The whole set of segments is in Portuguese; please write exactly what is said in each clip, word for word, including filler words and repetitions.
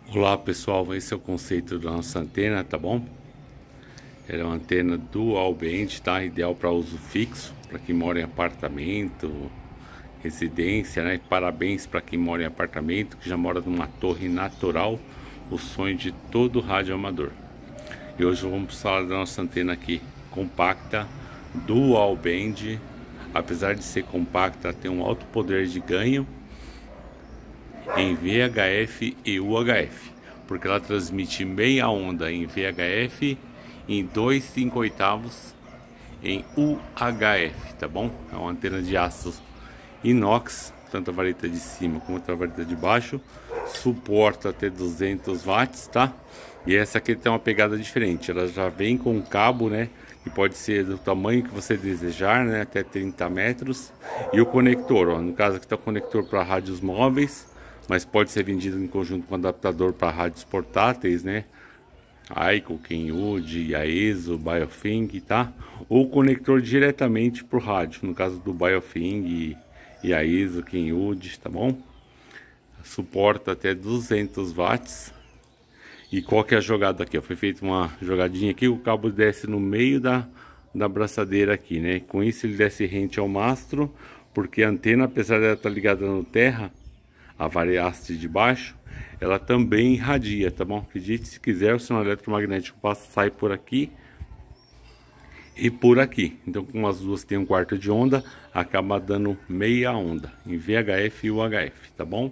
Olá pessoal, esse é o conceito da nossa antena, tá bom? Ela é uma antena dual band, tá? Ideal para uso fixo, para quem mora em apartamento, residência, né? Parabéns para quem mora em apartamento, que já mora numa torre natural, o sonho de todo rádio amador. E hoje vamos falar da nossa antena aqui, compacta, dual band. Apesar de ser compacta, ela tem um alto poder de ganho em V H F e U H F, porque ela transmite meia onda em V H F em dois e cinco oitavos em U H F, tá bom? É uma antena de aço inox, tanto a vareta de cima como a vareta de baixo, suporta até duzentos watts, tá? E essa aqui tem uma pegada diferente, ela já vem com um cabo, né? Que pode ser do tamanho que você desejar, né? Até trinta metros. E o conector, ó, no caso aqui tá o conector para rádios móveis, mas pode ser vendido em conjunto com adaptador para rádios portáteis, né? Aiko, Kenwood, Yaesu, Biofing, tá? Ou conector diretamente para o rádio, no caso do Biofing, Yaesu, Kenwood, tá bom? Suporta até duzentos watts. E qual que é a jogada aqui? Ó? Foi feita uma jogadinha aqui, o cabo desce no meio da, da braçadeira aqui, né? Com isso ele desce rente ao mastro, porque a antena, apesar de ela estar ligada no terra, a variaste de baixo, ela também irradia, tá bom? Acredite se quiser, o sinal eletromagnético passa, sai por aqui e por aqui. Então, como as duas têm um quarto de onda, acaba dando meia onda em V H F e U H F, tá bom?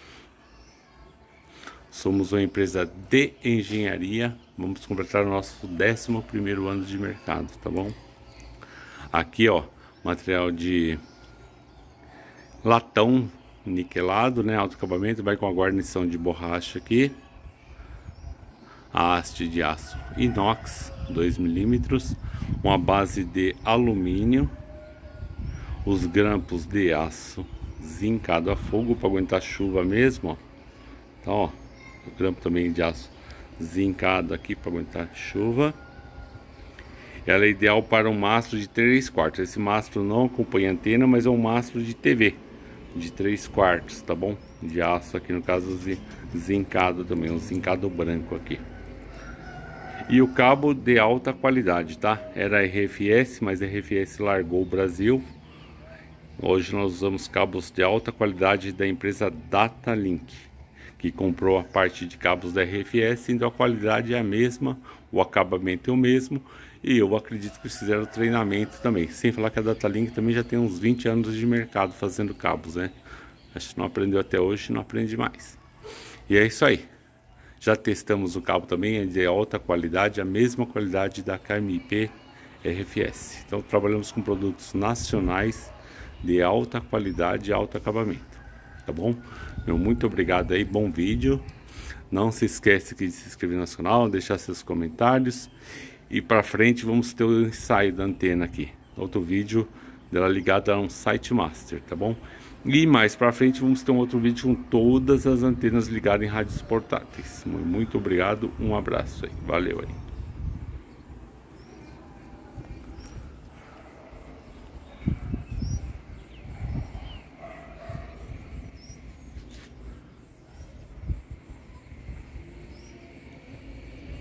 Somos uma empresa de engenharia, vamos completar o nosso décimo primeiro ano de mercado, tá bom? Aqui, ó, material de latão niquelado, né, alto acabamento, vai com a guarnição de borracha aqui, a haste de aço inox dois milímetros, uma base de alumínio, os grampos de aço zincado a fogo para aguentar chuva mesmo, ó. Então, ó, o grampo também de aço zincado aqui para aguentar chuva. Ela é ideal para um mastro de três quartos. Esse mastro não acompanha antena, mas é um mastro de T V de três quartos, tá bom? De aço aqui, no caso zincado também, um zincado branco aqui. E o cabo de alta qualidade, tá? Era R F S, mas R F S largou o Brasil. Hoje nós usamos cabos de alta qualidade da empresa Datalink, que comprou a parte de cabos da R F S, então a qualidade é a mesma, o acabamento é o mesmo, e eu acredito que eles fizeram treinamento também. Sem falar que a Datalink também já tem uns vinte anos de mercado fazendo cabos, né? Acho que não aprendeu até hoje, não aprende mais. E é isso aí. Já testamos o cabo também, é de alta qualidade, a mesma qualidade da K M I P R F S. Então trabalhamos com produtos nacionais de alta qualidade e alto acabamento. Tá bom? Meu muito obrigado aí, bom vídeo. Não se esquece de se inscrever no nosso canal, deixar seus comentários. E para frente vamos ter o ensaio da antena aqui. Outro vídeo dela ligada a um site master, tá bom? E mais para frente vamos ter um outro vídeo com todas as antenas ligadas em rádios portáteis. Muito obrigado, um abraço aí. Valeu aí.